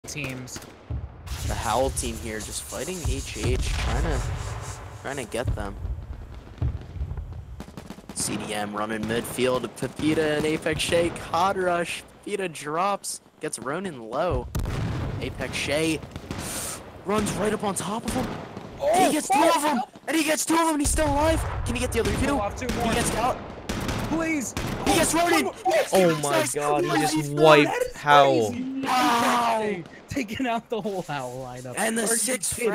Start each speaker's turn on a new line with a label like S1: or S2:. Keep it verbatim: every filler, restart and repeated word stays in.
S1: teams.
S2: The Howl team here just fighting H H, trying to trying to get them. C D M running midfield, Pepita and apexshay, hot rush. Pepita drops, gets Ronin low. apexshay runs right up on top of him. Oh, he gets two oh, of them, and he gets two of them, and he's still alive. Can he get the other two?
S1: two
S2: He gets out.
S1: Please.
S2: He gets Ronin.
S3: Oh my god, he just wiped Howl.
S2: Wow.
S1: Taking out the whole Howl lineup.
S2: And the six